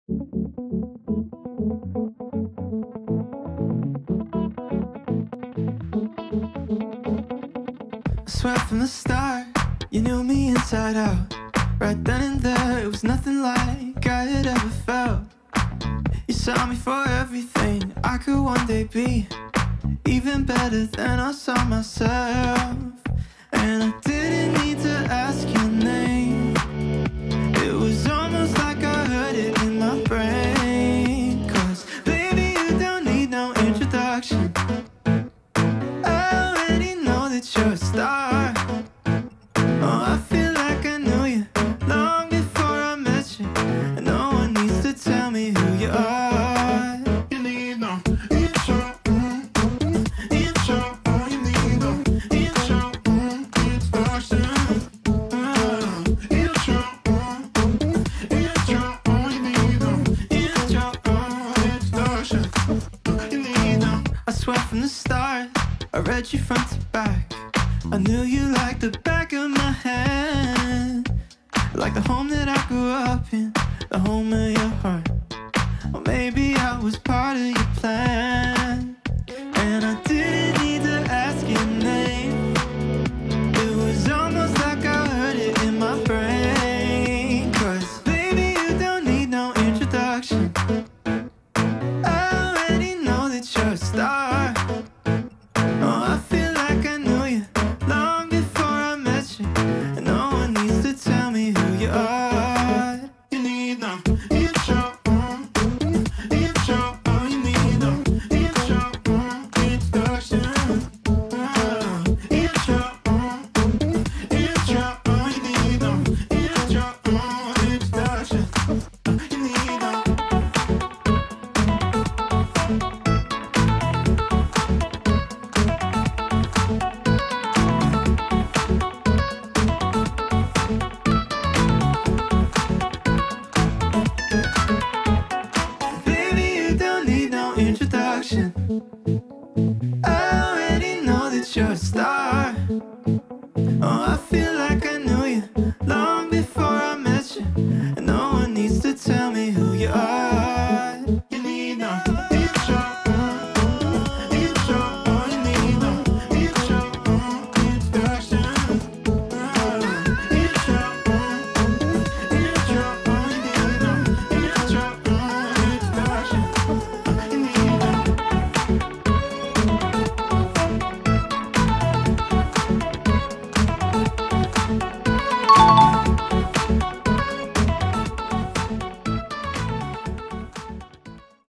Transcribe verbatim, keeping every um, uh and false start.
I swear from the start, you knew me inside out. Right then and there, it was nothing like I had ever felt. You saw me for everything I could one day be, even better than I saw myself. And I didn't need to ask your name. It was almost like I heard it in my brain. Cause baby, you don't need no introduction. I already know that you're a star. Oh, I feel like I knew you long before I met you, and no one needs to tell me who you are. You need no intro, mm, intro. All you need no intro, mm, introduction. Uh, intro, mm, intro. All you need no intro, uh, introduction. You need no. I swear from the start, I read you front to back. I knew you like the back of my hand, like the home that I grew up in, the home of your heart. Or maybe I was part of your plan, and I didn't need to ask your name. It was almost like I heard it in my brain. Cause baby, you don't need no introduction. I already know that you're a star. Oh, I feel like I knew you long before I met you, and no one needs to tell me who you are. You need no intro, mm, intro. All you need no intro, mm, introduction. Uh, intro, mm, intro. All you need no intro, mm, introduction. You need no. Baby, you don't need no introduction. I already know that you're a star. Oh, I feel like I knew you long before I met you, and no one needs to tell me who you are.